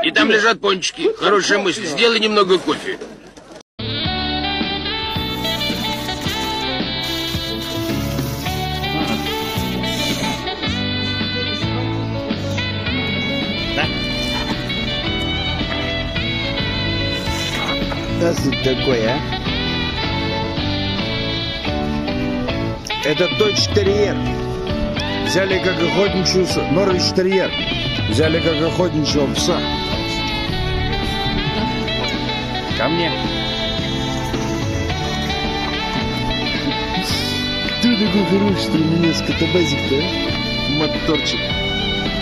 И там лежат пончики. Хорошая мысль. Сделай немного кофе. Да тут такой, а? Это дойч-терьер. Взяли как охотничью... Норвич-терьер. Взяли как охотничьего пса. Ко мне. Ты такой хороший, что у меня скотобазик-то, а? Моторчик.